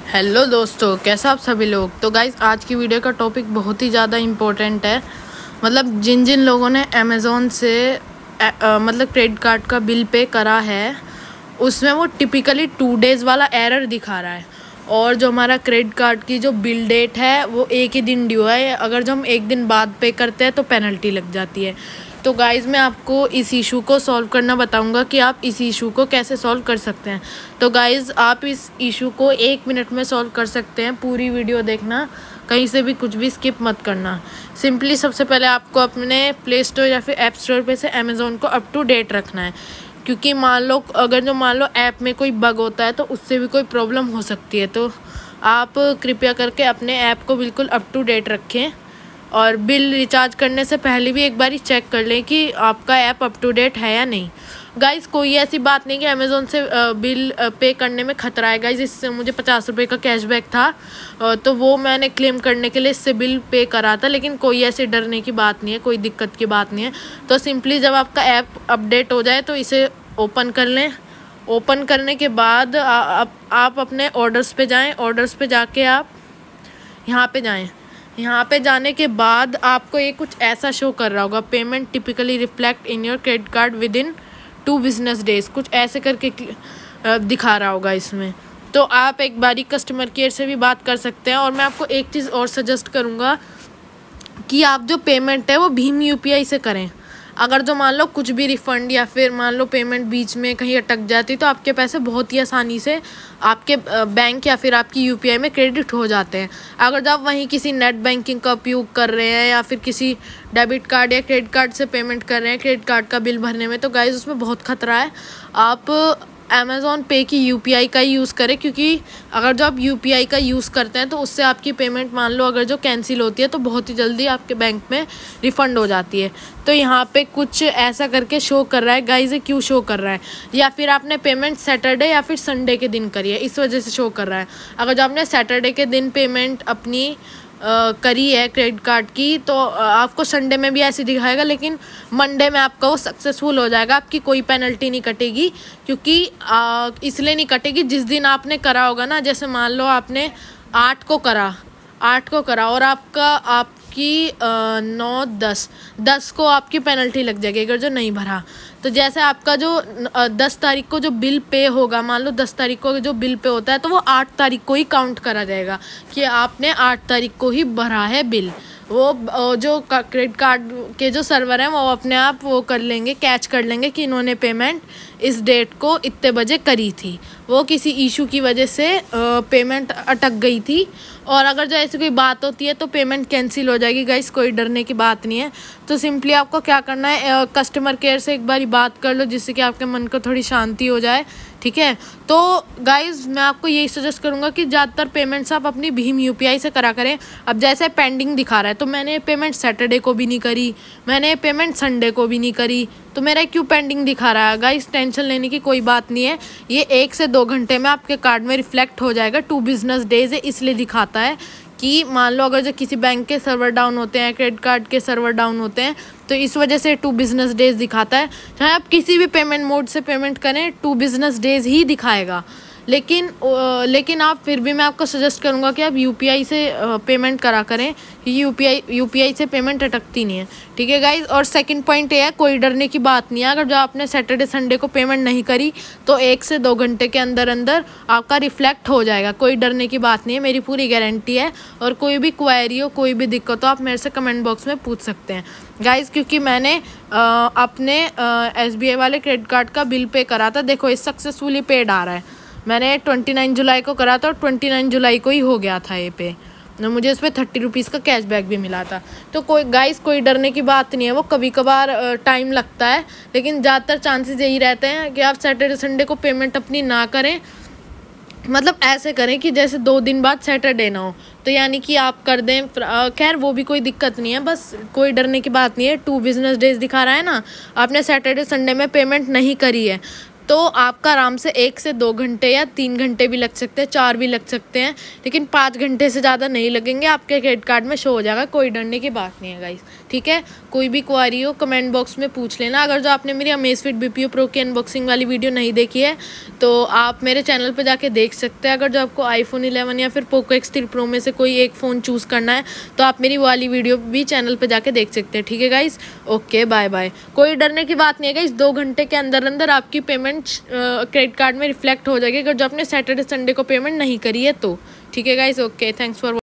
Hello दोस्तों, कैसा आप सभी लोग। तो गाइस, आज की वीडियो का टॉपिक बहुत ही ज़्यादा इम्पोर्टेंट है। मतलब जिन जिन लोगों ने अमेज़ॉन से मतलब क्रेडिट कार्ड का बिल पे करा है, उसमें वो टिपिकली 2 डेज़ वाला एरर दिखा रहा है। और जो हमारा क्रेडिट कार्ड की जो बिल डेट है वो एक ही दिन ड्यू है। अगर जो हम एक दिन बाद पे करते हैं तो पेनल्टी लग जाती है। तो गाइज़, मैं आपको इस इशू को सॉल्व करना बताऊंगा कि आप इस इशू को कैसे सॉल्व कर सकते हैं। तो गाइज़, आप इस इशू को 1 मिनट में सॉल्व कर सकते हैं। पूरी वीडियो देखना, कहीं से भी कुछ भी स्किप मत करना। सिंपली सबसे पहले आपको अपने प्ले स्टोर या फिर ऐप स्टोर पे से अमेज़ॉन को अप टू डेट रखना है, क्योंकि मान लो ऐप में कोई बग होता है तो उससे भी कोई प्रॉब्लम हो सकती है। तो आप कृपया करके अपने ऐप को बिल्कुल अप टू डेट रखें और बिल रिचार्ज करने से पहले भी एक बार चेक कर लें कि आपका ऐप अप टू डेट है या नहीं। गाइज़, कोई ऐसी बात नहीं कि अमेज़ॉन से बिल पे करने में ख़तरा है। गाइज़, इससे मुझे 50 रुपये का कैशबैक था, तो वो मैंने क्लेम करने के लिए इससे बिल पे करा था। लेकिन कोई ऐसे डरने की बात नहीं है, कोई दिक्कत की बात नहीं है। तो सिंपली जब आपका ऐप अपडेट हो जाए तो इसे ओपन कर लें। ओपन करने के बाद आप अपने ऑर्डर्स पे जाएं। ऑर्डर्स पे जाके आप यहाँ पे जाएं। यहाँ पे जाने के बाद आपको ये कुछ ऐसा शो कर रहा होगा, payment typically reflect in your credit card within 2 business days, कुछ ऐसे करके दिखा रहा होगा इसमें। तो आप एक बारी कस्टमर केयर से भी बात कर सकते हैं। और मैं आपको एक चीज़ और सजेस्ट करूँगा कि आप जो पेमेंट है वो भीम UPI से करें। अगर जो मान लो कुछ भी रिफ़ंड या फिर मान लो पेमेंट बीच में कहीं अटक जाती तो आपके पैसे बहुत ही आसानी से आपके बैंक या फिर आपकी UPI में क्रेडिट हो जाते हैं। अगर जब आप वहीं किसी नेट बैंकिंग का उपयोग कर रहे हैं या फिर किसी डेबिट कार्ड या क्रेडिट कार्ड से पेमेंट कर रहे हैं क्रेडिट कार्ड का बिल भरने में, तो गाइस उसमें बहुत खतरा है। आप अमेज़ॉन पे की UPI का ही यूज़ करें, क्योंकि अगर जो आप UPI का यूज़ करते हैं तो उससे आपकी पेमेंट मान लो अगर जो कैंसिल होती है तो बहुत ही जल्दी आपके बैंक में रिफ़ंड हो जाती है। तो यहाँ पे कुछ ऐसा करके शो कर रहा है। गाइस, ये क्यों शो कर रहा है? या फिर आपने पेमेंट सैटरडे या फिर संडे के दिन करी है, इस वजह से शो कर रहा है। अगर जो आपने सैटरडे के दिन पेमेंट अपनी करी है क्रेडिट कार्ड की, तो आपको संडे में भी ऐसे दिखाएगा, लेकिन मंडे में आपका वो सक्सेसफुल हो जाएगा। आपकी कोई पेनल्टी नहीं कटेगी, क्योंकि इसलिए नहीं कटेगी जिस दिन आपने करा होगा ना। जैसे मान लो आपने 8 को करा और आपकी 9, 10 को आपकी पेनल्टी लग जाएगी अगर जो नहीं भरा। तो जैसे आपका जो 10 तारीख को जो बिल पे होगा, मान लो 10 तारीख को जो बिल पे होता है तो वो 8 तारीख को ही काउंट करा जाएगा कि आपने 8 तारीख को ही भरा है बिल। वो जो क्रेडिट कार्ड के जो सर्वर हैं वो अपने आप वो कर लेंगे, कैच कर लेंगे कि इन्होंने पेमेंट इस डेट को इतने बजे करी थी। वो किसी इशू की वजह से पेमेंट अटक गई थी। और अगर जो ऐसी कोई बात होती है तो पेमेंट कैंसिल हो जाएगी। गाइस, कोई डरने की बात नहीं है। तो सिंपली आपको क्या करना है, कस्टमर केयर से एक बारी बात कर लो, जिससे कि आपके मन को थोड़ी शांति हो जाए। ठीक है। तो गाइज़, मैं आपको यही सजेस्ट करूँगा कि ज़्यादातर पेमेंट्स आप अपनी भीम UPI से करा करें। अब जैसे पेंडिंग दिखा रहा है तो मैंने पेमेंट सैटरडे को भी नहीं करी, मैंने पेमेंट संडे को भी नहीं करी, तो मेरा क्यों पेंडिंग दिखा रहा है? गाइज़, टेंशन लेने की कोई बात नहीं है। ये 1 से 2 घंटे में आपके कार्ड में रिफ्लेक्ट हो जाएगा। 2 बिजनेस डेज है, इसलिए दिखाता है कि मान लो अगर जो किसी बैंक के सर्वर डाउन होते हैं, क्रेडिट कार्ड के सर्वर डाउन होते हैं, तो इस वजह से 2 बिजनेस डेज दिखाता है। चाहे आप किसी भी पेमेंट मोड से पेमेंट करें, 2 बिजनेस डेज ही दिखाएगा। लेकिन आप फिर भी मैं आपको सजेस्ट करूंगा कि आप UPI से पेमेंट करा करें, क्योंकि UPI से पेमेंट अटकती नहीं है। ठीक है गाइज। और सेकंड पॉइंट ये है, कोई डरने की बात नहीं है। अगर जो आपने सैटरडे संडे को पेमेंट नहीं करी तो 1 से 2 घंटे के अंदर आपका रिफ्लेक्ट हो जाएगा। कोई डरने की बात नहीं है, मेरी पूरी गारंटी है। और कोई भी क्वेरी हो, कोई भी दिक्कत हो, आप मेरे से कमेंट बॉक्स में पूछ सकते हैं गाइज। क्योंकि मैंने अपने SBI वाले क्रेडिट कार्ड का बिल पे करा था। देखो, ये सक्सेसफुली पेड आ रहा है। मैंने 29 जुलाई को करा था और 29 जुलाई को ही हो गया था ये पे। मुझे इस पर 30 रुपीज़ का कैशबैक भी मिला था। तो कोई डरने की बात नहीं है। वो कभी कभार टाइम लगता है, लेकिन ज़्यादातर चांसेस यही रहते हैं कि आप सैटरडे संडे को पेमेंट अपनी ना करें। मतलब ऐसे करें कि जैसे 2 दिन बाद सैटरडे ना हो, तो यानी कि आप कर दें। खैर, वो भी कोई दिक्कत नहीं है, बस कोई डरने की बात नहीं है। 2 बिजनेस डेज दिखा रहा है ना, आपने सैटरडे संडे में पेमेंट नहीं करी है तो आपका आराम से 1 से 2 घंटे या 3 घंटे भी लग सकते हैं, 4 भी लग सकते हैं, लेकिन 5 घंटे से ज़्यादा नहीं लगेंगे। आपके क्रेडिट कार्ड में शो हो जाएगा, कोई डरने की बात नहीं है गाइस, ठीक है। कोई भी क्वारी हो कमेंट बॉक्स में पूछ लेना। अगर जो आपने मेरी अमेज़फिट BPO Pro की अनबॉक्सिंग वाली वीडियो नहीं देखी है तो आप मेरे चैनल पर जाके देख सकते हैं। अगर जो आपको iPhone 11 या फिर Poco X3 Pro में से कोई एक फ़ोन चूज़ करना है तो आप मेरी वाली वीडियो भी चैनल पर जाके देख सकते हैं, ठीक है गाइस। Okay bye bye. कोई डरने की बात नहीं है गाइस, 2 घंटे के अंदर अंदर आपकी पेमेंट क्रेडिट कार्ड में रिफ्लेक्ट हो जाएगी, अगर जो आपने सैटरडे संडे को पेमेंट नहीं करी है तो, ठीक है गाइस। Okay, thanks for